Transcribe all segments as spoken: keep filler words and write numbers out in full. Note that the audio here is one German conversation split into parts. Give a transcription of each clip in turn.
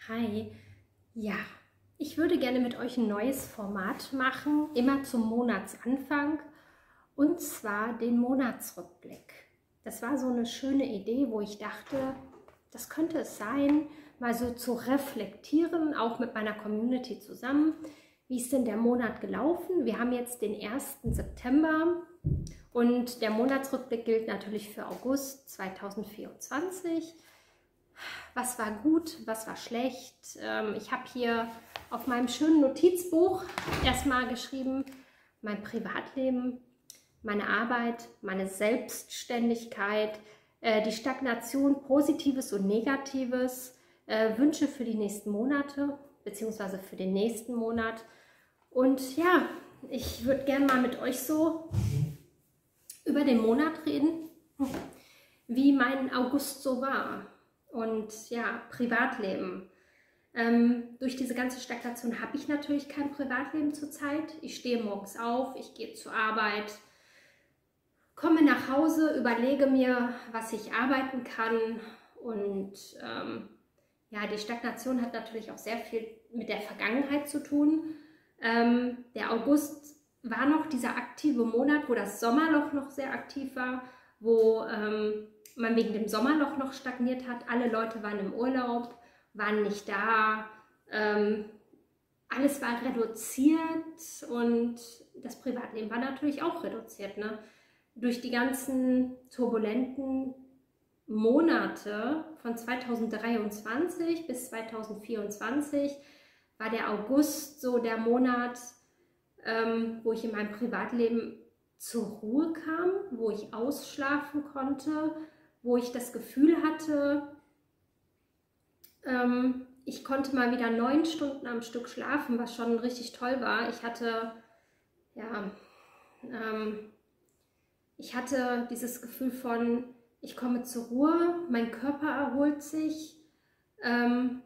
Hi, ja, ich würde gerne mit euch ein neues Format machen, immer zum Monatsanfang, und zwar den Monatsrückblick. Das war so eine schöne Idee, wo ich dachte, das könnte es sein, mal so zu reflektieren, auch mit meiner Community zusammen. Wie ist denn der Monat gelaufen? Wir haben jetzt den ersten September und der Monatsrückblick gilt natürlich für August zweitausendvierundzwanzig. Was war gut, was war schlecht? Ich habe hier auf meinem schönen Notizbuch erstmal geschrieben, mein Privatleben, meine Arbeit, meine Selbstständigkeit, die Stagnation, Positives und Negatives, Wünsche für die nächsten Monate bzw. für den nächsten Monat. Und ja, ich würde gerne mal mit euch so über den Monat reden, wie mein August so war. Und ja, Privatleben. Ähm, durch diese ganze Stagnation habe ich natürlich kein Privatleben zurzeit. Ich stehe morgens auf, ich gehe zur Arbeit, komme nach Hause, überlege mir, was ich arbeiten kann. Und ähm, ja, die Stagnation hat natürlich auch sehr viel mit der Vergangenheit zu tun. Ähm, der August war noch dieser aktive Monat, wo das Sommerloch noch sehr aktiv war, wo ähm, man wegen dem Sommerloch noch stagniert hat. Alle Leute waren im Urlaub, waren nicht da, ähm, alles war reduziert und das Privatleben war natürlich auch reduziert. Ne? Durch die ganzen turbulenten Monate von zweitausenddreiundzwanzig bis zweitausendvierundzwanzig war der August so der Monat, ähm, wo ich in meinem Privatleben zur Ruhe kam, wo ich ausschlafen konnte, wo ich das Gefühl hatte, ähm, ich konnte mal wieder neun Stunden am Stück schlafen, was schon richtig toll war. Ich hatte, ja, ähm, ich hatte dieses Gefühl von, ich komme zur Ruhe, mein Körper erholt sich, ähm,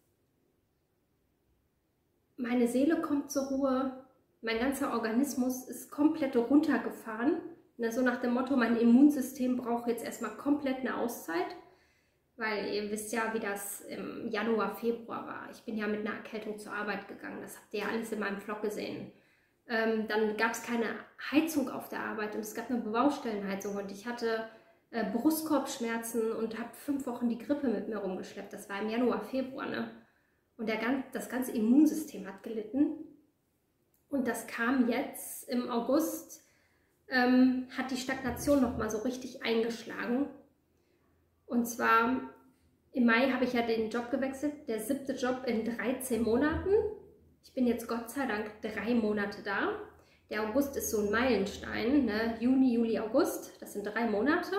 meine Seele kommt zur Ruhe, mein ganzer Organismus ist komplett runtergefahren. So nach dem Motto, mein Immunsystem braucht jetzt erstmal komplett eine Auszeit, weil ihr wisst ja, wie das im Januar, Februar war. Ich bin ja mit einer Erkältung zur Arbeit gegangen, das habt ihr ja alles in meinem Vlog gesehen. Ähm, dann gab es keine Heizung auf der Arbeit und es gab eine Baustellenheizung und ich hatte äh, Brustkorbschmerzen und habe fünf Wochen die Grippe mit mir rumgeschleppt. Das war im Januar, Februar, ne? Und der, das ganze Immunsystem hat gelitten und das kam jetzt im August. Ähm, hat die Stagnation noch mal so richtig eingeschlagen. Und zwar im Mai habe ich ja den Job gewechselt, der siebte Job in dreizehn Monaten. Ich bin jetzt Gott sei Dank drei Monate da. Der August ist so ein Meilenstein, ne? Juni, Juli, August, das sind drei Monate.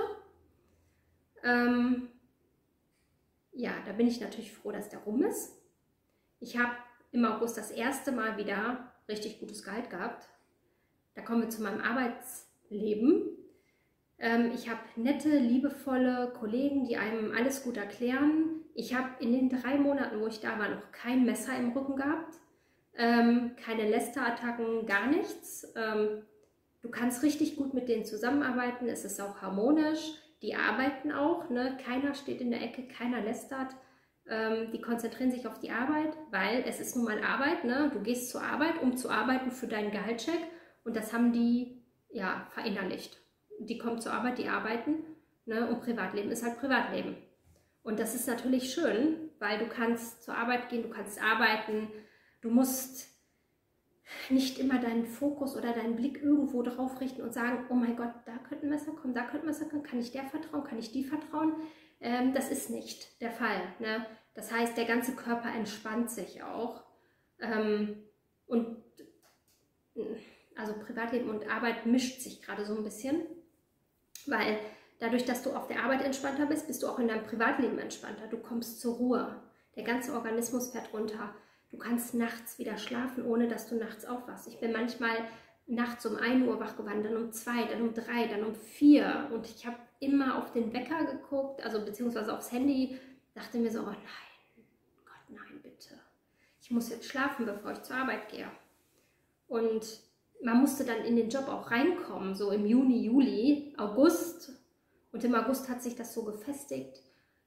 Ähm, ja, da bin ich natürlich froh, dass der rum ist. Ich habe im August das erste Mal wieder richtig gutes Gehalt gehabt. Da kommen wir zu meinem Arbeitsleben. Ähm, ich habe nette, liebevolle Kollegen, die einem alles gut erklären. Ich habe in den drei Monaten, wo ich da war, noch kein Messer im Rücken gehabt. Ähm, keine Lästerattacken, gar nichts. Ähm, du kannst richtig gut mit denen zusammenarbeiten. Es ist auch harmonisch. Die arbeiten auch. Ne? Keiner steht in der Ecke, keiner lästert. Ähm, die konzentrieren sich auf die Arbeit, weil es ist nun mal Arbeit. Ne? Du gehst zur Arbeit, um zu arbeiten für deinen Gehaltscheck. Und das haben die ja verinnerlicht. Die kommen zur Arbeit, die arbeiten, ne? Und Privatleben ist halt Privatleben. Und das ist natürlich schön, weil du kannst zur Arbeit gehen, du kannst arbeiten, du musst nicht immer deinen Fokus oder deinen Blick irgendwo drauf richten und sagen, oh mein Gott, da könnte ein Messer kommen, da könnte ein Messer kommen, kann ich der vertrauen, kann ich die vertrauen? Ähm, das ist nicht der Fall. Ne? Das heißt, der ganze Körper entspannt sich auch. Ähm, und Also Privatleben und Arbeit mischt sich gerade so ein bisschen, weil dadurch, dass du auf der Arbeit entspannter bist, bist du auch in deinem Privatleben entspannter. Du kommst zur Ruhe. Der ganze Organismus fährt runter. Du kannst nachts wieder schlafen, ohne dass du nachts aufwachst. Ich bin manchmal nachts um ein Uhr wach geworden, dann um zwei, dann um drei, dann um vier. Und ich habe immer auf den Wecker geguckt, also beziehungsweise aufs Handy, dachte mir so, oh nein, Gott, nein, bitte. Ich muss jetzt schlafen, bevor ich zur Arbeit gehe. Und man musste dann in den Job auch reinkommen, so im Juni, Juli, August. Und im August hat sich das so gefestigt.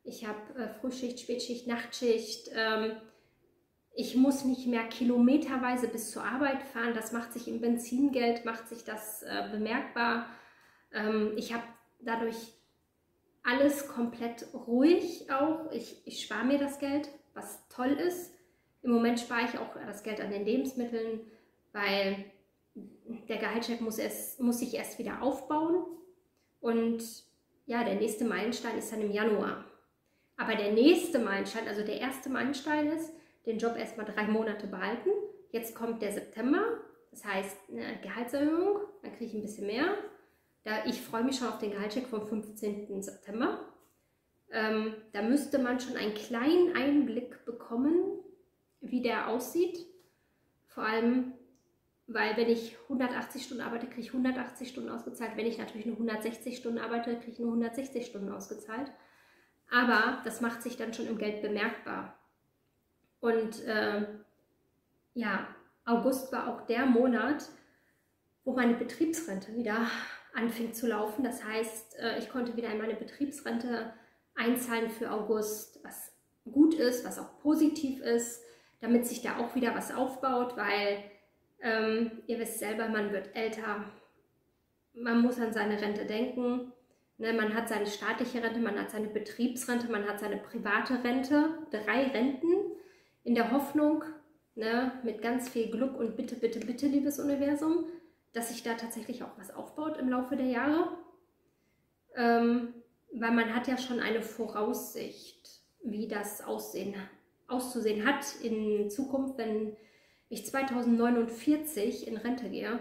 Ich habe äh, Frühschicht, Spätschicht, Nachtschicht. Ähm, ich muss nicht mehr kilometerweise bis zur Arbeit fahren. Das macht sich im Benzingeld, macht sich das äh, bemerkbar. Ähm, ich habe dadurch alles komplett ruhig auch. Ich, ich spare mir das Geld, was toll ist. Im Moment spare ich auch das Geld an den Lebensmitteln, weil der Gehaltscheck muss, erst, muss sich erst wieder aufbauen. Und ja, der nächste Meilenstein ist dann im Januar. Aber der nächste Meilenstein, also der erste Meilenstein ist, den Job erstmal drei Monate behalten. Jetzt kommt der September, das heißt eine Gehaltserhöhung, dann kriege ich ein bisschen mehr. Da, ich freue mich schon auf den Gehaltscheck vom fünfzehnten September. Ähm, da müsste man schon einen kleinen Einblick bekommen, wie der aussieht. Vor allem, weil wenn ich hundertachtzig Stunden arbeite, kriege ich hundertachtzig Stunden ausgezahlt. Wenn ich natürlich nur hundertsechzig Stunden arbeite, kriege ich nur hundertsechzig Stunden ausgezahlt. Aber das macht sich dann schon im Geld bemerkbar. Und äh, ja, August war auch der Monat, wo meine Betriebsrente wieder anfing zu laufen. Das heißt, äh, ich konnte wieder in meine Betriebsrente einzahlen für August, was gut ist, was auch positiv ist, damit sich da auch wieder was aufbaut, weil ähm, ihr wisst selber, man wird älter, man muss an seine Rente denken. Ne, man hat seine staatliche Rente, man hat seine Betriebsrente, man hat seine private Rente, drei Renten in der Hoffnung, ne, mit ganz viel Glück und bitte, bitte, bitte, liebes Universum, dass sich da tatsächlich auch was aufbaut im Laufe der Jahre. Ähm, weil man hat ja schon eine Voraussicht, wie das aussehen, auszusehen hat in Zukunft, wenn ich zweitausendneunundvierzig in Rente gehe.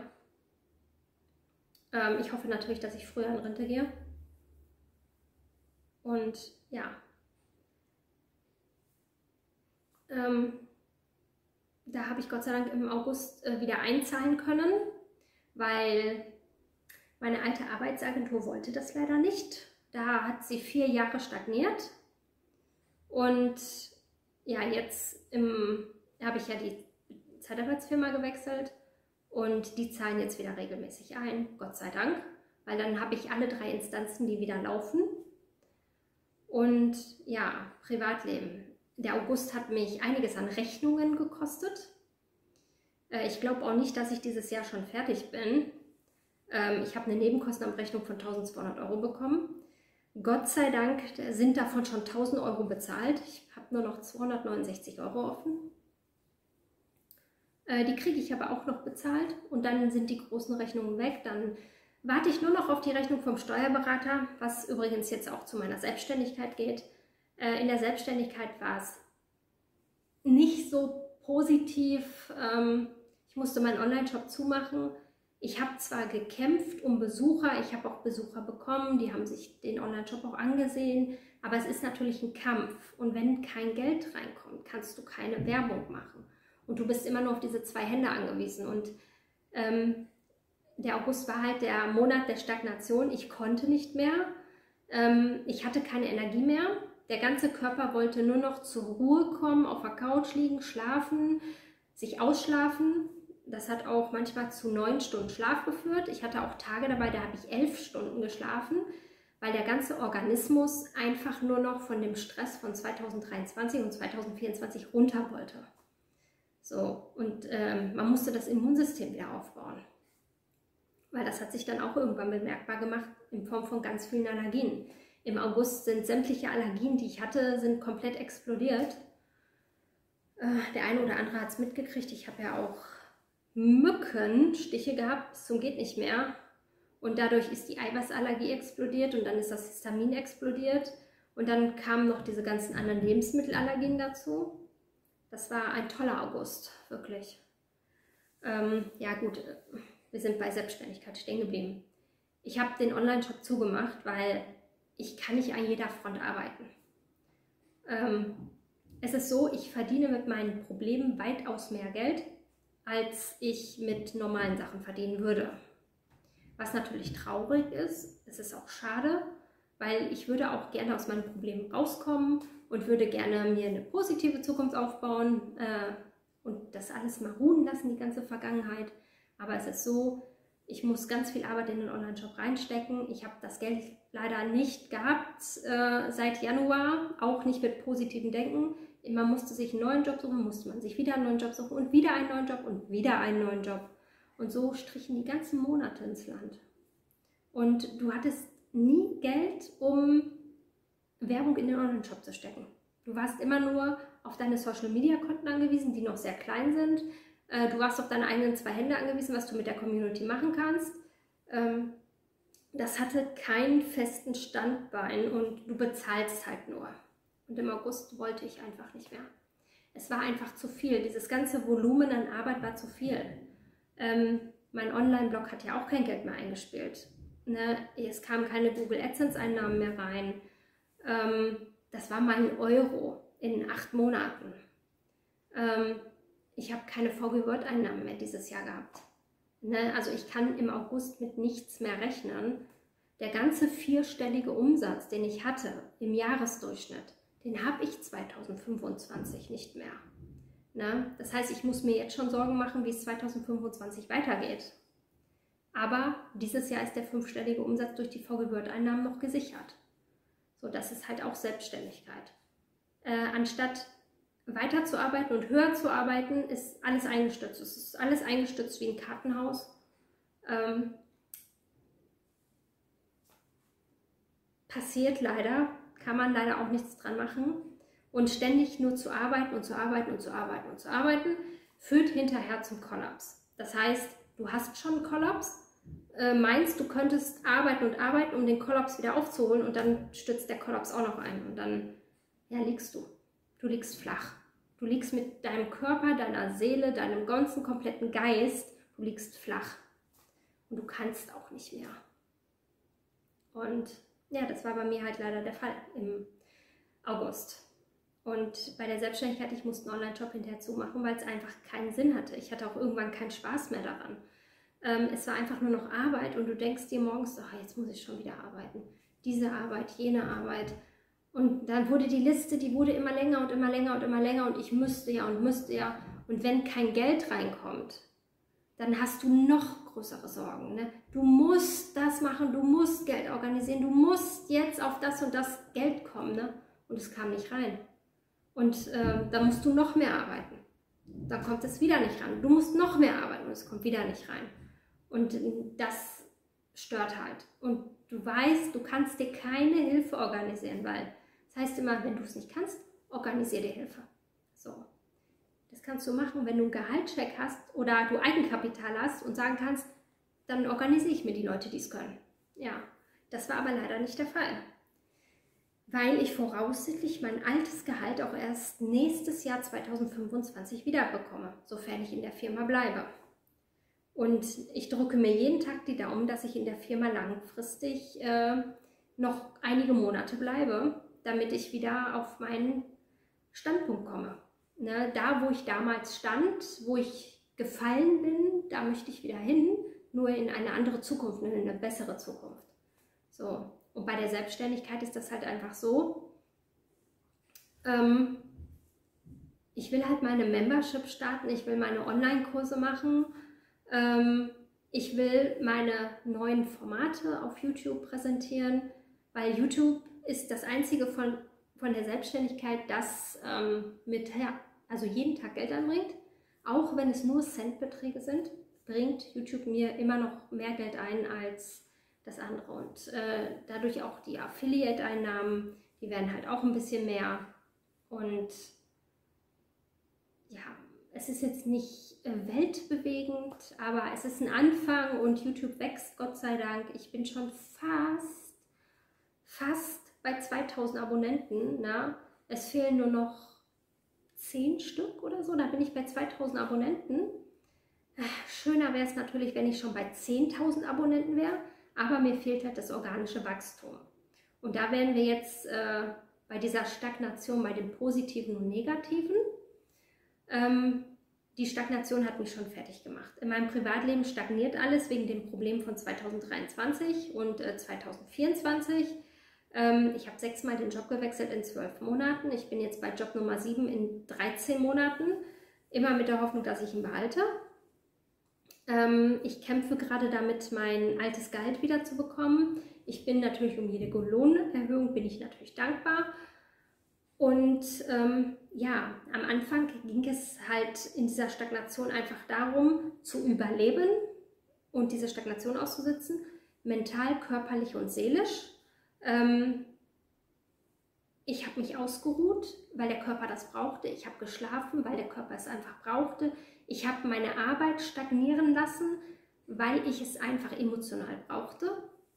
Ähm, ich hoffe natürlich, dass ich früher in Rente gehe. Und ja, ähm, da habe ich Gott sei Dank im August äh, wieder einzahlen können, weil meine alte Arbeitsagentur wollte das leider nicht. Da hat sie vier Jahre stagniert. Und ja, jetzt habe ich ja die Zeitarbeitsfirma gewechselt und die zahlen jetzt wieder regelmäßig ein, Gott sei Dank, weil dann habe ich alle drei Instanzen, die wieder laufen. Und ja, Privatleben. Der August hat mich einiges an Rechnungen gekostet. Äh, ich glaube auch nicht, dass ich dieses Jahr schon fertig bin. Ähm, ich habe eine Nebenkostenabrechnung von tausendzweihundert Euro bekommen. Gott sei Dank sind davon schon tausend Euro bezahlt. Ich habe nur noch zweihundertneunundsechzig Euro offen. Äh, die kriege ich aber auch noch bezahlt und dann sind die großen Rechnungen weg. Dann warte ich nur noch auf die Rechnung vom Steuerberater, was übrigens jetzt auch zu meiner Selbstständigkeit geht. Äh, in der Selbstständigkeit war es nicht so positiv. Ähm, ich musste meinen Online-Shop zumachen. Ich habe zwar gekämpft um Besucher, ich habe auch Besucher bekommen, die haben sich den Online-Shop auch angesehen, aber es ist natürlich ein Kampf und wenn kein Geld reinkommt, kannst du keine Werbung machen und du bist immer nur auf diese zwei Hände angewiesen und ähm, der August war halt der Monat der Stagnation, ich konnte nicht mehr, ähm, ich hatte keine Energie mehr, der ganze Körper wollte nur noch zur Ruhe kommen, auf der Couch liegen, schlafen, sich ausschlafen. Das hat auch manchmal zu neun Stunden Schlaf geführt. Ich hatte auch Tage dabei, da habe ich elf Stunden geschlafen, weil der ganze Organismus einfach nur noch von dem Stress von zweitausenddreiundzwanzig und zweitausendvierundzwanzig runter wollte. So, und ähm, man musste das Immunsystem wieder aufbauen. Weil das hat sich dann auch irgendwann bemerkbar gemacht in Form von ganz vielen Allergien. Im August sind sämtliche Allergien, die ich hatte, sind komplett explodiert. Äh, der eine oder andere hat es mitgekriegt. Ich habe ja auch Mückenstiche gehabt, bis zum geht nicht mehr. Und dadurch ist die Eiweißallergie explodiert und dann ist das Histamin explodiert. Und dann kamen noch diese ganzen anderen Lebensmittelallergien dazu. Das war ein toller August, wirklich. Ähm, ja gut, wir sind bei Selbstständigkeit stehen geblieben. Ich habe den Online-Shop zugemacht, weil ich kann nicht an jeder Front arbeiten. Ähm, es ist so, ich verdiene mit meinen Problemen weitaus mehr Geld, als ich mit normalen Sachen verdienen würde. Was natürlich traurig ist, es ist auch schade, weil ich würde auch gerne aus meinen Problemen rauskommen und würde gerne mir eine positive Zukunft aufbauen äh, und das alles mal ruhen lassen, die ganze Vergangenheit. Aber es ist so, Ich muss ganz viel Arbeit in den Online-Shop reinstecken. Ich habe das Geld leider nicht gehabt äh, seit Januar, auch nicht mit positivem Denken. Man musste sich einen neuen Job suchen, musste man sich wieder einen neuen Job suchen und wieder einen neuen Job und wieder einen neuen Job. Und so strichen die ganzen Monate ins Land. Und du hattest nie Geld, um Werbung in den Online-Shop zu stecken. Du warst immer nur auf deine Social-Media-Konten angewiesen, die noch sehr klein sind. Du warst auf deine eigenen zwei Hände angewiesen, was du mit der Community machen kannst. Das hatte keinen festen Standbein und du bezahlst halt nur. Und im August wollte ich einfach nicht mehr. Es war einfach zu viel. Dieses ganze Volumen an Arbeit war zu viel. Ähm, mein Online-Blog hat ja auch kein Geld mehr eingespielt. Ne? Es kamen keine Google AdSense-Einnahmen mehr rein. Ähm, das war mein Euro in acht Monaten. Ähm, ich habe keine V G Word-Einnahmen mehr dieses Jahr gehabt. Ne? Also ich kann im August mit nichts mehr rechnen. Der ganze vierstellige Umsatz, den ich hatte im Jahresdurchschnitt, den habe ich zweitausendfünfundzwanzig nicht mehr. Ne? Das heißt, ich muss mir jetzt schon Sorgen machen, wie es zweitausendfünfundzwanzig weitergeht. Aber dieses Jahr ist der fünfstellige Umsatz durch die V G Word-Einnahmen noch gesichert. So, das ist halt auch Selbstständigkeit. Äh, anstatt weiterzuarbeiten und höher zu arbeiten, ist alles eingestützt. Es ist alles eingestützt wie ein Kartenhaus. Ähm, passiert leider, kann man leider auch nichts dran machen. Und ständig nur zu arbeiten und zu arbeiten und zu arbeiten und zu arbeiten, führt hinterher zum Kollaps. Das heißt, du hast schon einen Kollaps, äh, meinst, du könntest arbeiten und arbeiten, um den Kollaps wieder aufzuholen und dann stürzt der Kollaps auch noch ein und dann ja, liegst du. Du liegst flach. Du liegst mit deinem Körper, deiner Seele, deinem ganzen kompletten Geist, du liegst flach. Und du kannst auch nicht mehr. Und ja, das war bei mir halt leider der Fall im August. Und bei der Selbstständigkeit, ich musste einen Online-Shop hinterher zumachen, weil es einfach keinen Sinn hatte. Ich hatte auch irgendwann keinen Spaß mehr daran. Ähm, es war einfach nur noch Arbeit und du denkst dir morgens, ach, jetzt muss ich schon wieder arbeiten. Diese Arbeit, jene Arbeit. Und dann wurde die Liste, die wurde immer länger und immer länger und immer länger und ich müsste ja und müsste ja. Und wenn kein Geld reinkommt, dann hast du noch größere Sorgen. Ne? Du musst das machen, du musst Geld organisieren, du musst jetzt auf das und das Geld kommen. Ne? Und es kam nicht rein. Und äh, dann musst du noch mehr arbeiten. Dann kommt es wieder nicht rein. Du musst noch mehr arbeiten und es kommt wieder nicht rein. Und das stört halt. Und du weißt, du kannst dir keine Hilfe organisieren, weil das heißt immer, wenn du es nicht kannst, organisier dir Hilfe. So. Das kannst du machen, wenn du einen Gehaltscheck hast oder du Eigenkapital hast und sagen kannst, dann organisiere ich mir die Leute, die es können. Ja, das war aber leider nicht der Fall. Weil ich voraussichtlich mein altes Gehalt auch erst nächstes Jahr zweitausendfünfundzwanzig wiederbekomme, sofern ich in der Firma bleibe. Und ich drücke mir jeden Tag die Daumen, dass ich in der Firma langfristig äh, noch einige Monate bleibe, damit ich wieder auf meinen Standpunkt komme. Ne, da, wo ich damals stand, wo ich gefallen bin, da möchte ich wieder hin, nur in eine andere Zukunft, in eine bessere Zukunft. So. Und bei der Selbstständigkeit ist das halt einfach so, ähm, ich will halt meine Membership starten, ich will meine Online-Kurse machen, ähm, ich will meine neuen Formate auf YouTube präsentieren, weil YouTube ist das einzige von, von der Selbstständigkeit, das ähm, mit, ja, also jeden Tag Geld anbringt, auch wenn es nur Centbeträge sind, bringt YouTube mir immer noch mehr Geld ein als das andere und äh, dadurch auch die Affiliate-Einnahmen, die werden halt auch ein bisschen mehr und ja, es ist jetzt nicht äh, weltbewegend, aber es ist ein Anfang und YouTube wächst, Gott sei Dank. Ich bin schon fast, fast bei zweitausend Abonnenten, na? Es fehlen nur noch zehn Stück oder so, da bin ich bei zweitausend Abonnenten. Schöner wäre es natürlich, wenn ich schon bei zehntausend Abonnenten wäre, aber mir fehlt halt das organische Wachstum. Und da wären wir jetzt äh, bei dieser Stagnation, bei dem Positiven und Negativen. Ähm, die Stagnation hat mich schon fertig gemacht. In meinem Privatleben stagniert alles wegen dem Problem von zweitausenddreiundzwanzig und äh, zweitausendvierundzwanzig. Ähm, ich habe sechsmal den Job gewechselt in zwölf Monaten. Ich bin jetzt bei Job Nummer sieben in dreizehn Monaten. Immer mit der Hoffnung, dass ich ihn behalte. Ähm, ich kämpfe gerade damit, mein altes Gehalt wieder zu bekommen. Ich bin natürlich um jede Lohnerhöhung bin ich natürlich dankbar. Und ähm, ja, am Anfang ging es halt in dieser Stagnation einfach darum, zu überleben und diese Stagnation auszusitzen, mental, körperlich und seelisch. Ähm, ich habe mich ausgeruht, weil der Körper das brauchte. Ich habe geschlafen, weil der Körper es einfach brauchte. Ich habe meine Arbeit stagnieren lassen, weil ich es einfach emotional brauchte.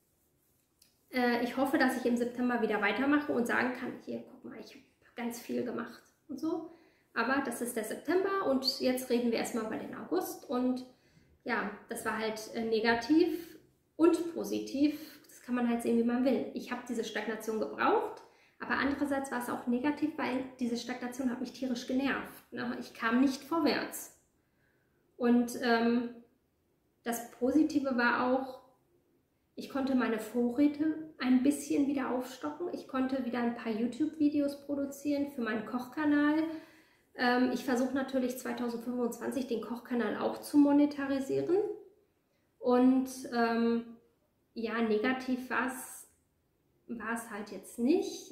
Äh, ich hoffe, dass ich im September wieder weitermache und sagen kann, hier, guck mal, ich habe ganz viel gemacht und so. Aber das ist der September und jetzt reden wir erstmal über den August. Und ja, das war halt äh, negativ und positiv. Das kann man halt sehen, wie man will. Ich habe diese Stagnation gebraucht. Aber andererseits war es auch negativ, weil diese Stagnation hat mich tierisch genervt. Ne? Ich kam nicht vorwärts. Und ähm, das Positive war auch, ich konnte meine Vorräte ein bisschen wieder aufstocken. Ich konnte wieder ein paar YouTube-Videos produzieren für meinen Kochkanal. Ähm, ich versuche natürlich zweitausendfünfundzwanzig den Kochkanal auch zu monetarisieren. Und ähm, ja, negativ war es, war es halt jetzt nicht.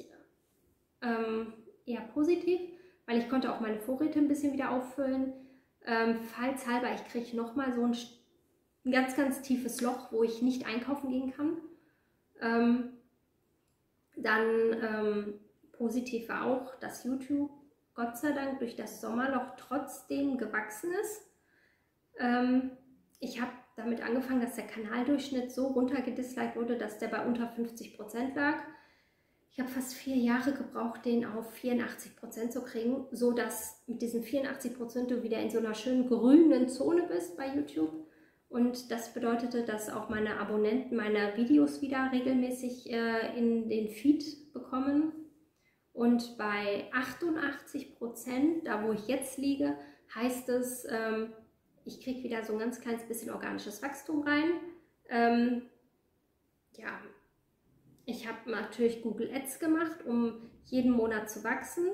Ähm, eher positiv, weil ich konnte auch meine Vorräte ein bisschen wieder auffüllen. Ähm, falls halber, ich kriege nochmal so ein, ein ganz, ganz tiefes Loch, wo ich nicht einkaufen gehen kann. Ähm, dann ähm, positiv war auch, dass YouTube Gott sei Dank durch das Sommerloch trotzdem gewachsen ist. Ähm, ich habe damit angefangen, dass der Kanaldurchschnitt so runtergedisliked wurde, dass der bei unter fünfzig Prozent lag. Ich habe fast vier Jahre gebraucht, den auf vierundachtzig Prozent zu kriegen, so dass mit diesen vierundachtzig Prozent du wieder in so einer schönen grünen Zone bist bei YouTube. Und das bedeutete, dass auch meine Abonnenten meine Videos wieder regelmäßig äh, in den Feed bekommen. Und bei achtundachtzig Prozent, da wo ich jetzt liege, heißt es, ähm, ich kriege wieder so ein ganz kleines bisschen organisches Wachstum rein. Ähm, ja. Ich habe natürlich Google Ads gemacht, um jeden Monat zu wachsen.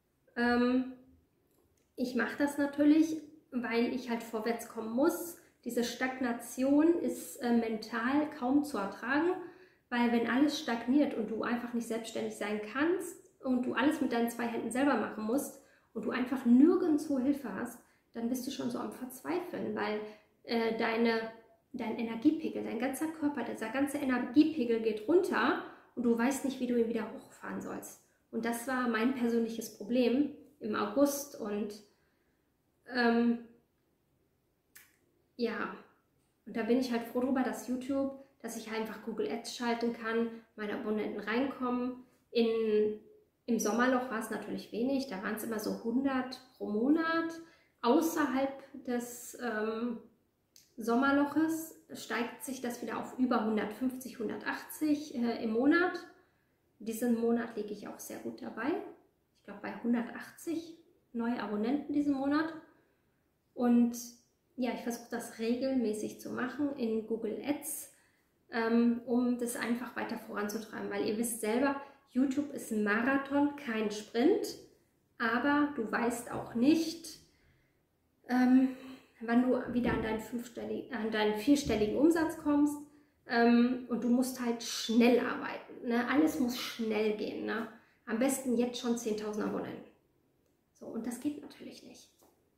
Ähm, ich mache das natürlich, weil ich halt vorwärts kommen muss. Diese Stagnation ist äh, mental kaum zu ertragen, weil wenn alles stagniert und du einfach nicht selbstständig sein kannst und du alles mit deinen zwei Händen selber machen musst und du einfach nirgendwo Hilfe hast, dann bist du schon so am Verzweifeln, weil äh, deine... dein Energiepegel, dein ganzer Körper, dieser ganze Energiepegel geht runter und du weißt nicht, wie du ihn wieder hochfahren sollst. Und das war mein persönliches Problem im August und ähm, ja, und da bin ich halt froh darüber, dass YouTube, dass ich einfach Google Ads schalten kann, meine Abonnenten reinkommen. In, im Sommerloch war es natürlich wenig, da waren es immer so hundert pro Monat. Außerhalb des ähm, Sommerloches steigt sich das wieder auf über hundertfünfzig, hundertachtzig äh, im Monat. Diesen Monat liege ich auch sehr gut dabei. Ich glaube bei hundertachtzig neue Abonnenten diesen Monat. Und ja, ich versuche das regelmäßig zu machen in Google Ads, ähm, um das einfach weiter voranzutreiben. Weil ihr wisst selber, YouTube ist ein Marathon, kein Sprint. Aber du weißt auch nicht, ähm, wann du wieder an deinen, fünfstelligen, an deinen vierstelligen Umsatz kommst, ähm, und du musst halt schnell arbeiten. Ne? Alles muss schnell gehen. Ne? Am besten jetzt schon zehntausend Abonnenten. So, und das geht natürlich nicht.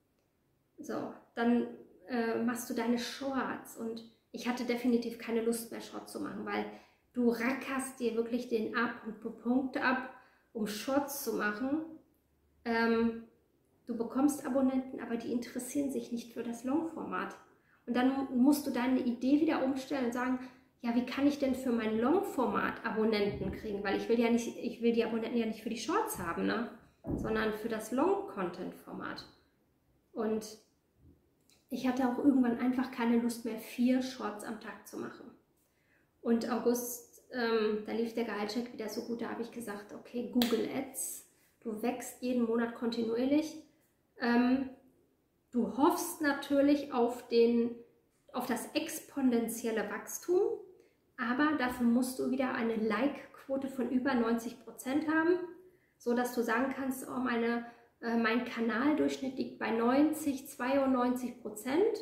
So, dann äh, machst du deine Shorts und ich hatte definitiv keine Lust mehr, Shorts zu machen, weil du rackerst dir wirklich den A und Punkt ab, um Shorts zu machen. Ähm, Du bekommst Abonnenten, aber die interessieren sich nicht für das Longformat. Und dann musst du deine Idee wieder umstellen und sagen, ja, wie kann ich denn für mein Longformat Abonnenten kriegen? Weil ich will ja nicht, ich will die Abonnenten ja nicht für die Shorts haben, ne? Sondern für das Long-Content-Format. Und ich hatte auch irgendwann einfach keine Lust mehr, vier Shorts am Tag zu machen. Und August, ähm, da lief der Gehaltscheck wieder so gut, da habe ich gesagt, okay, Google Ads, du wächst jeden Monat kontinuierlich. Ähm, du hoffst natürlich auf, den, auf das exponentielle Wachstum, aber dafür musst du wieder eine Like-Quote von über neunzig Prozent haben, so dass du sagen kannst, oh, meine, äh, mein Kanaldurchschnitt liegt bei neunzig, zweiundneunzig Prozent.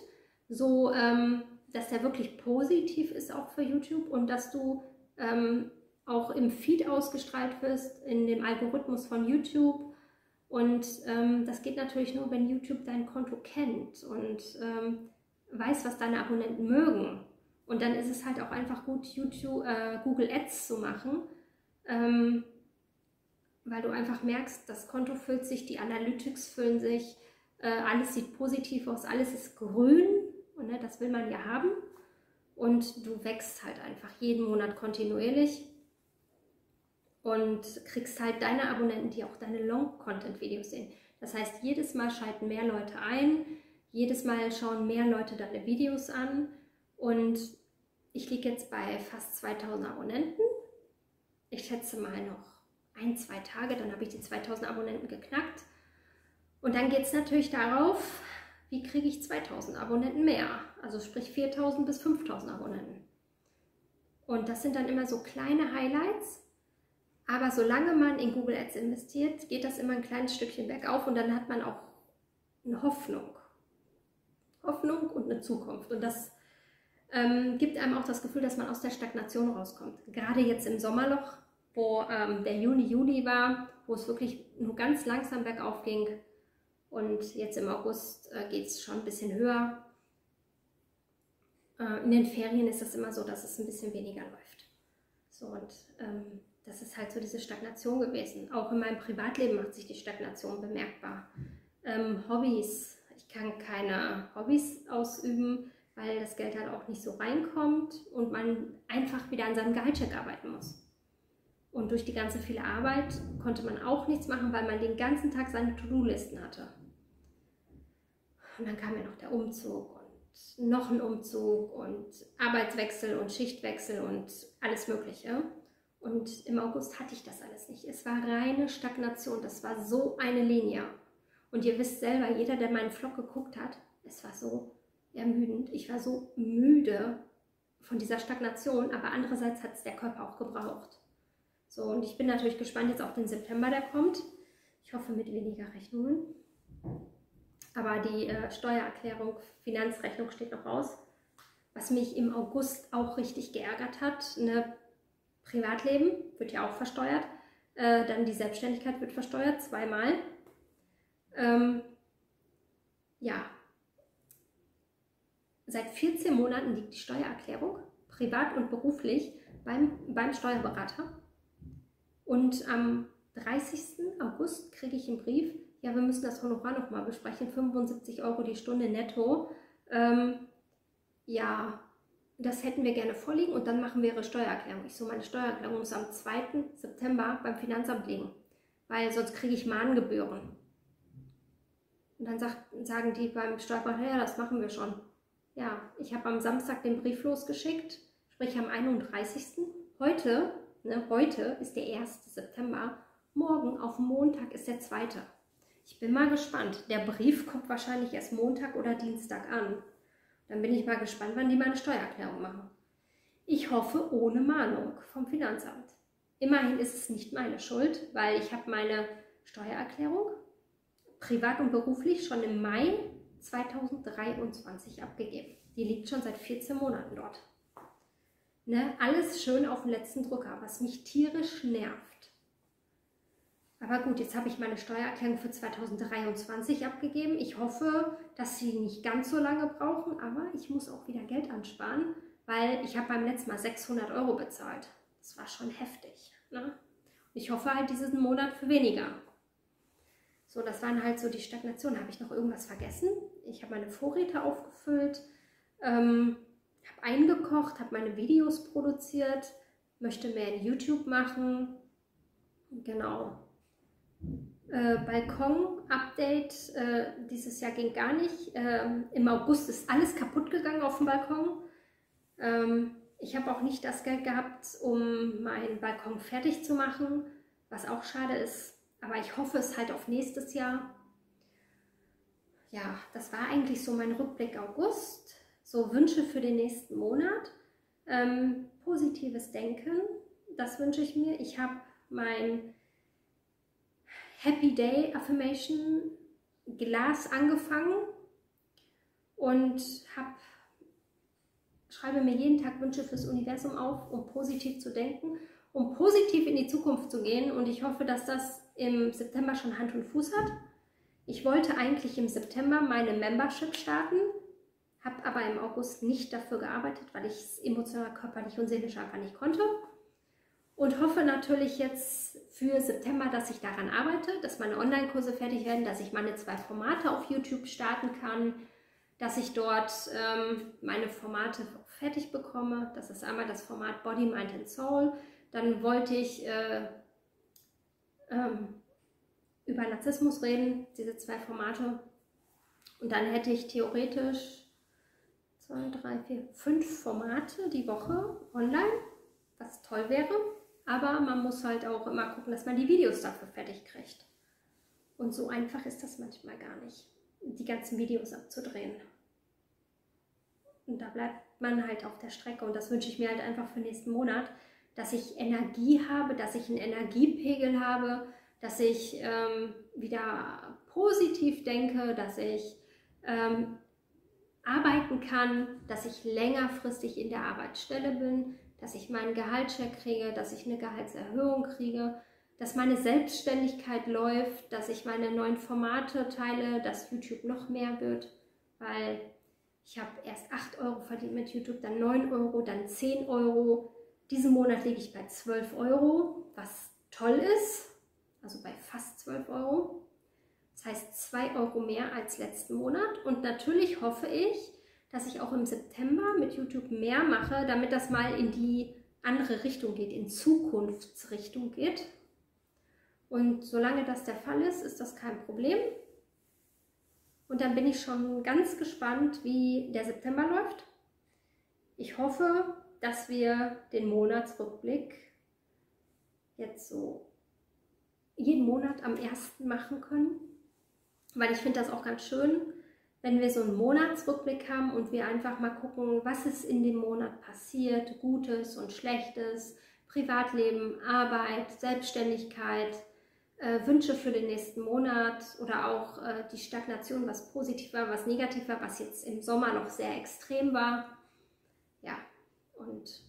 so ähm, dass der wirklich positiv ist auch für YouTube und dass du ähm, auch im Feed ausgestrahlt wirst, in dem Algorithmus von YouTube. Und ähm, das geht natürlich nur, wenn YouTube dein Konto kennt und ähm, weiß, was deine Abonnenten mögen. Und dann ist es halt auch einfach gut, YouTube, äh, Google Ads zu machen, ähm, weil du einfach merkst, das Konto füllt sich, die Analytics füllen sich, äh, alles sieht positiv aus, alles ist grün und ne, das will man ja haben. Und du wächst halt einfach jeden Monat kontinuierlich und kriegst halt deine Abonnenten, die auch deine Long-Content-Videos sehen. Das heißt, jedes Mal schalten mehr Leute ein, jedes Mal schauen mehr Leute deine Videos an und ich liege jetzt bei fast zweitausend Abonnenten. Ich schätze mal noch ein, zwei Tage, dann habe ich die zweitausend Abonnenten geknackt. Und dann geht es natürlich darauf, wie kriege ich zweitausend Abonnenten mehr, also sprich viertausend bis fünftausend Abonnenten. Und das sind dann immer so kleine Highlights. Aber solange man in Google Ads investiert, geht das immer ein kleines Stückchen bergauf und dann hat man auch eine Hoffnung. Hoffnung und eine Zukunft. Und das ähm, gibt einem auch das Gefühl, dass man aus der Stagnation rauskommt. Gerade jetzt im Sommerloch, wo ähm, der Juni, Juli war, wo es wirklich nur ganz langsam bergauf ging. Und jetzt im August äh, geht es schon ein bisschen höher. Äh, in den Ferien ist es immer so, dass es ein bisschen weniger läuft. So und ähm, das ist halt so diese Stagnation gewesen. Auch in meinem Privatleben macht sich die Stagnation bemerkbar. Ähm, Hobbys. Ich kann keine Hobbys ausüben, weil das Geld halt auch nicht so reinkommt und man einfach wieder an seinem Gehaltscheck arbeiten muss. Und durch die ganze viele Arbeit konnte man auch nichts machen, weil man den ganzen Tag seine To-Do-Listen hatte. Und dann kam ja noch der Umzug und noch ein Umzug und Arbeitswechsel und Schichtwechsel und alles Mögliche. Und im August hatte ich das alles nicht. Es war reine Stagnation. Das war so eine Linie. Und ihr wisst selber, jeder, der meinen Vlog geguckt hat, es war so ermüdend. Ich war so müde von dieser Stagnation, aber andererseits hat es der Körper auch gebraucht. So, und ich bin natürlich gespannt jetzt auf den September, der kommt. Ich hoffe mit weniger Rechnungen. Aber die äh, Steuererklärung, Finanzrechnung steht noch aus. Was mich im August auch richtig geärgert hat, ne, Privatleben wird ja auch versteuert, äh, dann die Selbstständigkeit wird versteuert, zweimal. Ähm, ja, seit vierzehn Monaten liegt die Steuererklärung, privat und beruflich, beim, beim Steuerberater. Und am dreißigsten August kriege ich einen Brief, ja, wir müssen das Honorar nochmal besprechen, fünfundsiebzig Euro die Stunde netto. Ähm, ja, das hätten wir gerne vorliegen und dann machen wir Ihre Steuererklärung. Ich so, meine Steuererklärung muss am zweiten September beim Finanzamt liegen, weil sonst kriege ich Mahngebühren. Und dann sagt, sagen die beim Steuerberater, ja, das machen wir schon. Ja, ich habe am Samstag den Brief losgeschickt, sprich am einunddreißigsten Heute, ne, heute ist der erste September, morgen auf Montag ist der zweite Ich bin mal gespannt. Der Brief kommt wahrscheinlich erst Montag oder Dienstag an. Dann bin ich mal gespannt, wann die meine Steuererklärung machen. Ich hoffe ohne Mahnung vom Finanzamt. Immerhin ist es nicht meine Schuld, weil ich habe meine Steuererklärung privat und beruflich schon im Mai zweitausenddreiundzwanzig abgegeben. Die liegt schon seit vierzehn Monaten dort. Ne? Alles schön auf den letzten Drücker, was mich tierisch nervt. Aber gut, jetzt habe ich meine Steuererklärung für zweitausenddreiundzwanzig abgegeben. Ich hoffe, dass sie nicht ganz so lange brauchen, aber ich muss auch wieder Geld ansparen, weil ich habe beim letzten Mal sechshundert Euro bezahlt. Das war schon heftig. Ne? Ich hoffe halt diesen Monat für weniger. So, das waren halt so die Stagnationen. Habe ich noch irgendwas vergessen? Ich habe meine Vorräte aufgefüllt, ähm, habe eingekocht, habe meine Videos produziert, möchte mehr in YouTube machen. Genau. Äh, Balkon-Update, äh, dieses Jahr ging gar nicht. Ähm, Im August ist alles kaputt gegangen auf dem Balkon. Ähm, ich habe auch nicht das Geld gehabt, um meinen Balkon fertig zu machen, was auch schade ist. Aber ich hoffe es halt auf nächstes Jahr. Ja, das war eigentlich so mein Rückblick August. So Wünsche für den nächsten Monat. Ähm, positives Denken, das wünsche ich mir. Ich habe mein Happy Day Affirmation Glas angefangen und hab, schreibe mir jeden Tag Wünsche fürs Universum auf, um positiv zu denken, um positiv in die Zukunft zu gehen, und ich hoffe, dass das im September schon Hand und Fuß hat. Ich wollte eigentlich im September meine Membership starten, habe aber im August nicht dafür gearbeitet, weil ich es emotional, körperlich und seelisch einfach nicht konnte. Und hoffe natürlich jetzt für September, dass ich daran arbeite, dass meine Online-Kurse fertig werden, dass ich meine zwei Formate auf YouTube starten kann, dass ich dort ähm, meine Formate fertig bekomme. Das ist einmal das Format Body, Mind and Soul. Dann wollte ich äh, ähm, über Narzissmus reden, diese zwei Formate. Und dann hätte ich theoretisch zwei, drei, vier, fünf Formate die Woche online, was toll wäre. Aber man muss halt auch immer gucken, dass man die Videos dafür fertig kriegt. Und so einfach ist das manchmal gar nicht, die ganzen Videos abzudrehen. Und da bleibt man halt auf der Strecke. Und das wünsche ich mir halt einfach für nächsten Monat, dass ich Energie habe, dass ich einen Energiepegel habe, dass ich ähm, wieder positiv denke, dass ich ähm, arbeiten kann, dass ich längerfristig in der Arbeitsstelle bin, dass ich meinen Gehaltscheck kriege, dass ich eine Gehaltserhöhung kriege, dass meine Selbstständigkeit läuft, dass ich meine neuen Formate teile, dass YouTube noch mehr wird, weil ich habe erst acht Euro verdient mit YouTube, dann neun Euro, dann zehn Euro. Diesen Monat liege ich bei zwölf Euro, was toll ist, also bei fast zwölf Euro. Das heißt zwei Euro mehr als letzten Monat, und natürlich hoffe ich, dass ich auch im September mit YouTube mehr mache, damit das mal in die andere Richtung geht, in Zukunftsrichtung geht. Und solange das der Fall ist, ist das kein Problem. Und dann bin ich schon ganz gespannt, wie der September läuft. Ich hoffe, dass wir den Monatsrückblick jetzt so jeden Monat am ersten machen können, weil ich finde das auch ganz schön, wenn wir so einen Monatsrückblick haben und wir einfach mal gucken, was ist in dem Monat passiert, Gutes und Schlechtes, Privatleben, Arbeit, Selbstständigkeit, äh, Wünsche für den nächsten Monat oder auch äh, die Stagnation, was positiv war, was negativ war, was jetzt im Sommer noch sehr extrem war. Ja, und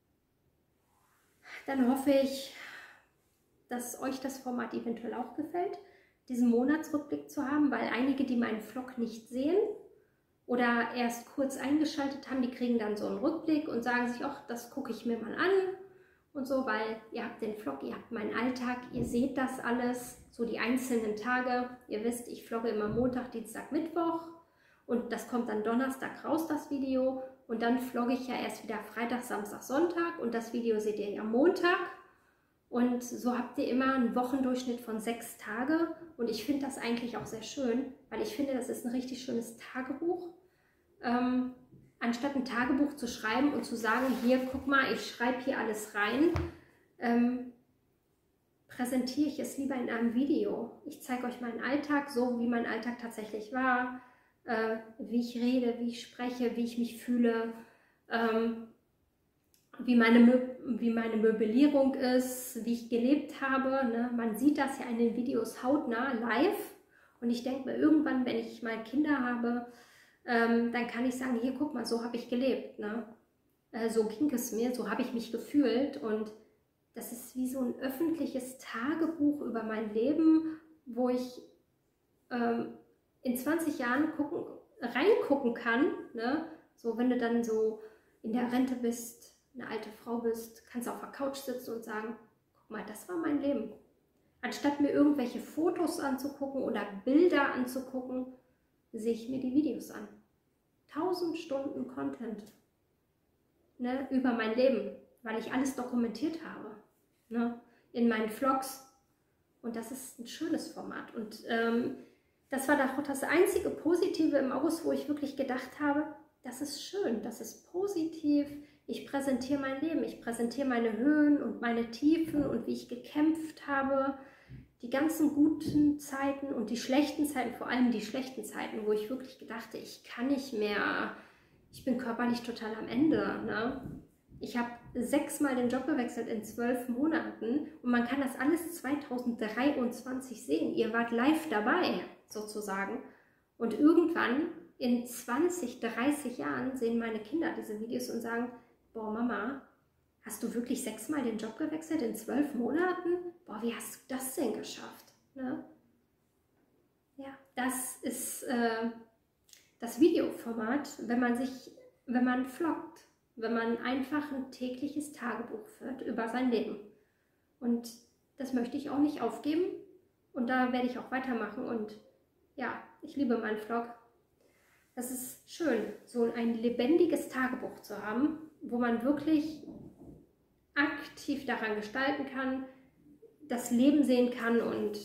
dann hoffe ich, dass euch das Format eventuell auch gefällt, diesen Monatsrückblick zu haben, weil einige, die meinen Vlog nicht sehen oder erst kurz eingeschaltet haben, die kriegen dann so einen Rückblick und sagen sich, ach, das gucke ich mir mal an und so, weil ihr habt den Vlog, ihr habt meinen Alltag, ihr seht das alles, so die einzelnen Tage. Ihr wisst, ich vlogge immer Montag, Dienstag, Mittwoch und das kommt dann Donnerstag raus, das Video, und dann vlogge ich ja erst wieder Freitag, Samstag, Sonntag und das Video seht ihr ja Montag. Und so habt ihr immer einen Wochendurchschnitt von sechs Tage, und ich finde das eigentlich auch sehr schön, weil ich finde, das ist ein richtig schönes Tagebuch. Ähm, anstatt ein Tagebuch zu schreiben und zu sagen, hier, guck mal, ich schreibe hier alles rein, ähm, präsentiere ich es lieber in einem Video. Ich zeige euch meinen Alltag, so wie mein Alltag tatsächlich war, äh, wie ich rede, wie ich spreche, wie ich mich fühle, ähm, Wie meine, wie meine Möblierung ist, wie ich gelebt habe. Ne? Man sieht das ja in den Videos hautnah, live. Und ich denke mir, irgendwann, wenn ich mal Kinder habe, ähm, dann kann ich sagen, hier, guck mal, so habe ich gelebt. Ne? Äh, so ging es mir, so habe ich mich gefühlt. Und das ist wie so ein öffentliches Tagebuch über mein Leben, wo ich ähm, in zwanzig Jahren gucken, reingucken kann. Ne? So, wenn du dann so in der Rente bist, eine alte Frau bist, kannst du auf der Couch sitzen und sagen, guck mal, das war mein Leben. Anstatt mir irgendwelche Fotos anzugucken oder Bilder anzugucken, sehe ich mir die Videos an. Tausend Stunden Content, ne, über mein Leben, weil ich alles dokumentiert habe, ne, in meinen Vlogs. Und das ist ein schönes Format. Und ähm, das war doch das einzige Positive im August, wo ich wirklich gedacht habe, das ist schön, das ist positiv. Ich präsentiere mein Leben, ich präsentiere meine Höhen und meine Tiefen und wie ich gekämpft habe, die ganzen guten Zeiten und die schlechten Zeiten, vor allem die schlechten Zeiten, wo ich wirklich gedacht habe, ich kann nicht mehr, ich bin körperlich total am Ende. Ne? Ich habe sechsmal den Job gewechselt in zwölf Monaten und man kann das alles zweitausenddreiundzwanzig sehen. Ihr wart live dabei, sozusagen. Und irgendwann in zwanzig, dreißig Jahren sehen meine Kinder diese Videos und sagen, boah Mama, hast du wirklich sechsmal den Job gewechselt in zwölf Monaten? Boah, wie hast du das denn geschafft? Ne? Ja, das ist äh, das Videoformat, wenn man sich, wenn man vloggt, wenn man einfach ein tägliches Tagebuch führt über sein Leben. Und das möchte ich auch nicht aufgeben und da werde ich auch weitermachen und ja, ich liebe meinen Vlog. Das ist schön, so ein lebendiges Tagebuch zu haben, wo man wirklich aktiv daran gestalten kann, das Leben sehen kann und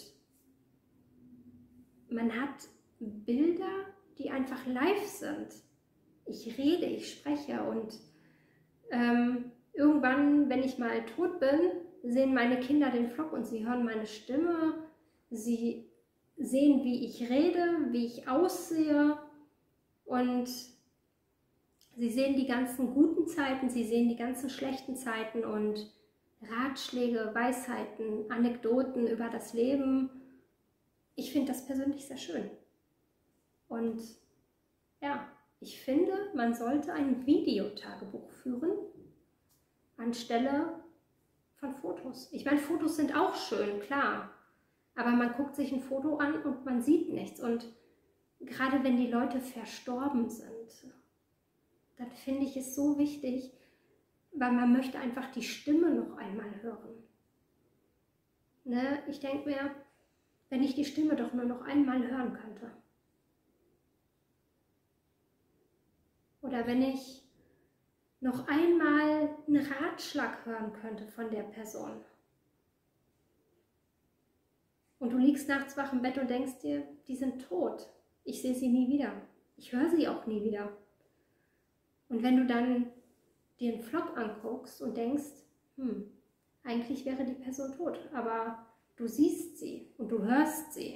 man hat Bilder, die einfach live sind. Ich rede, ich spreche und ähm, irgendwann, wenn ich mal tot bin, sehen meine Kinder den Vlog und sie hören meine Stimme, sie sehen, wie ich rede, wie ich aussehe und sie sehen die ganzen guten Zeiten, sie sehen die ganzen schlechten Zeiten und Ratschläge, Weisheiten, Anekdoten über das Leben. Ich finde das persönlich sehr schön. Und ja, ich finde, man sollte ein Videotagebuch führen, anstelle von Fotos. Ich meine, Fotos sind auch schön, klar. Aber man guckt sich ein Foto an und man sieht nichts. Und gerade wenn die Leute verstorben sind, dann finde ich es so wichtig, weil man möchte einfach die Stimme noch einmal hören. Ne? Ich denke mir, wenn ich die Stimme doch nur noch einmal hören könnte. Oder wenn ich noch einmal einen Ratschlag hören könnte von der Person. Und du liegst nachts wach im Bett und denkst dir, die sind tot. Ich sehe sie nie wieder. Ich höre sie auch nie wieder. Und wenn du dann dir einen Vlog anguckst und denkst, hm, eigentlich wäre die Person tot, aber du siehst sie und du hörst sie.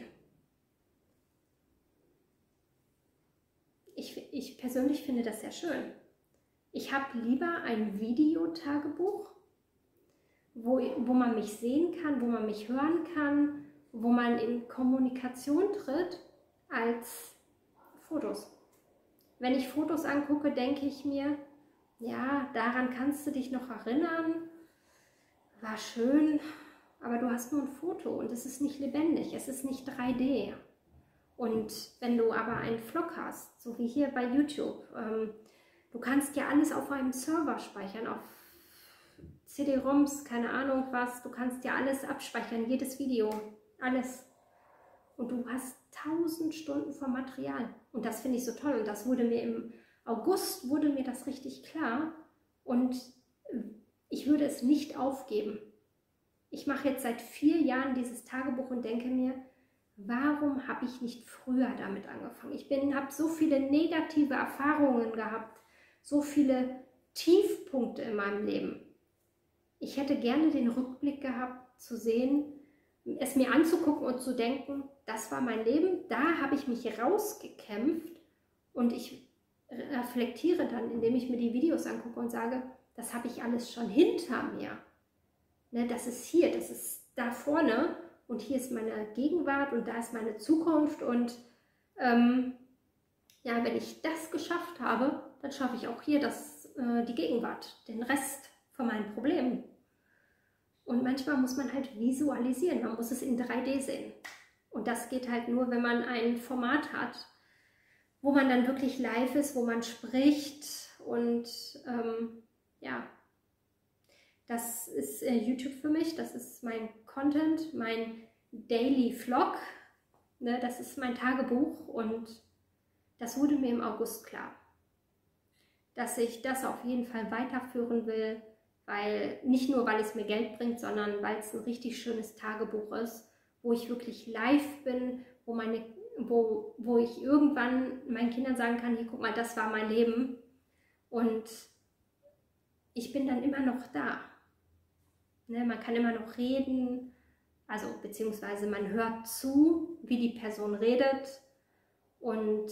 Ich, ich persönlich finde das sehr schön. Ich habe lieber ein Videotagebuch, wo, wo man mich sehen kann, wo man mich hören kann, wo man in Kommunikation tritt, als Fotos. Wenn ich Fotos angucke, denke ich mir, ja, daran kannst du dich noch erinnern, war schön, aber du hast nur ein Foto und es ist nicht lebendig, es ist nicht drei D. Und wenn du aber einen Vlog hast, so wie hier bei YouTube, ähm, du kannst ja alles auf einem Server speichern, auf C D-ROMs, keine Ahnung was, du kannst ja alles abspeichern, jedes Video, alles. Und du hast tausend Stunden von Material. Und das finde ich so toll. Und das wurde mir im August, wurde mir das richtig klar. Und ich würde es nicht aufgeben. Ich mache jetzt seit vier Jahren dieses Tagebuch und denke mir, warum habe ich nicht früher damit angefangen? Ich habe so viele negative Erfahrungen gehabt, so viele Tiefpunkte in meinem Leben. Ich hätte gerne den Rückblick gehabt, zu sehen, es mir anzugucken und zu denken, das war mein Leben, da habe ich mich rausgekämpft und ich reflektiere dann, indem ich mir die Videos angucke und sage, das habe ich alles schon hinter mir. Ne, das ist hier, das ist da vorne und hier ist meine Gegenwart und da ist meine Zukunft und ähm, ja, wenn ich das geschafft habe, dann schaffe ich auch hier das, äh, die Gegenwart, den Rest von meinen Problemen. Und manchmal muss man halt visualisieren, man muss es in drei D sehen. Und das geht halt nur, wenn man ein Format hat, wo man dann wirklich live ist, wo man spricht. Und ähm, ja, das ist äh, YouTube für mich, das ist mein Content, mein Daily Vlog, ne, das ist mein Tagebuch und das wurde mir im August klar, dass ich das auf jeden Fall weiterführen will, weil nicht nur, weil es mir Geld bringt, sondern weil es ein richtig schönes Tagebuch ist, wo ich wirklich live bin, wo, meine, wo, wo ich irgendwann meinen Kindern sagen kann, hier guck mal, das war mein Leben und ich bin dann immer noch da. Ne, man kann immer noch reden, also beziehungsweise man hört zu, wie die Person redet und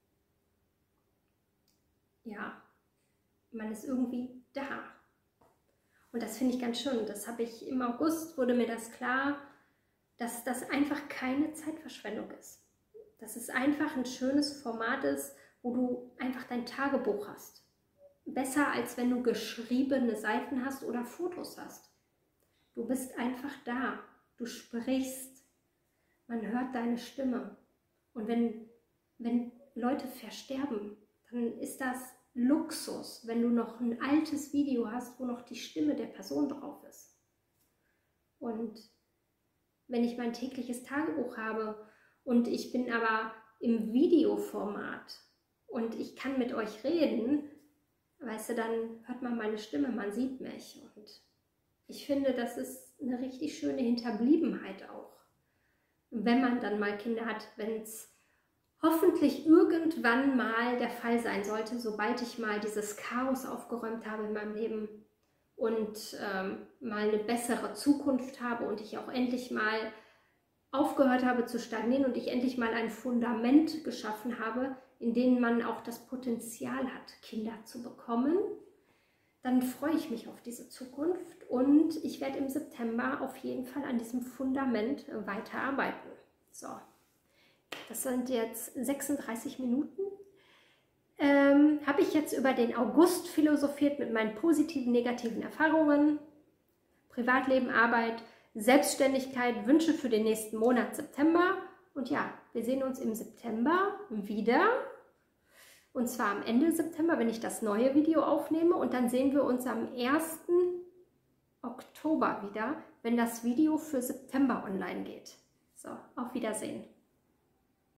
ja, man ist irgendwie da. Und das finde ich ganz schön. Das habe ich im August, wurde mir das klar, dass das einfach keine Zeitverschwendung ist. Dass es einfach ein schönes Format ist, wo du einfach dein Tagebuch hast. Besser, als wenn du geschriebene Seiten hast oder Fotos hast. Du bist einfach da, du sprichst, man hört deine Stimme. Und wenn, wenn Leute versterben, dann ist das Luxus, wenn du noch ein altes Video hast, wo noch die Stimme der Person drauf ist. Und wenn ich mein tägliches Tagebuch habe und ich bin aber im Videoformat und ich kann mit euch reden, weißt du, dann hört man meine Stimme, man sieht mich. Und ich finde, das ist eine richtig schöne Hinterbliebenheit auch, wenn man dann mal Kinder hat, wenn es hoffentlich irgendwann mal der Fall sein sollte, sobald ich mal dieses Chaos aufgeräumt habe in meinem Leben und ähm, mal eine bessere Zukunft habe und ich auch endlich mal aufgehört habe zu stagnieren und ich endlich mal ein Fundament geschaffen habe, in dem man auch das Potenzial hat, Kinder zu bekommen, dann freue ich mich auf diese Zukunft und ich werde im September auf jeden Fall an diesem Fundament weiterarbeiten. So, das sind jetzt sechsunddreißig Minuten. Ähm, habe ich jetzt über den August philosophiert mit meinen positiven, negativen Erfahrungen, Privatleben, Arbeit, Selbstständigkeit, Wünsche für den nächsten Monat September. Und ja, wir sehen uns im September wieder. Und zwar am Ende September, wenn ich das neue Video aufnehme. Und dann sehen wir uns am ersten Oktober wieder, wenn das Video für September online geht. So, auf Wiedersehen.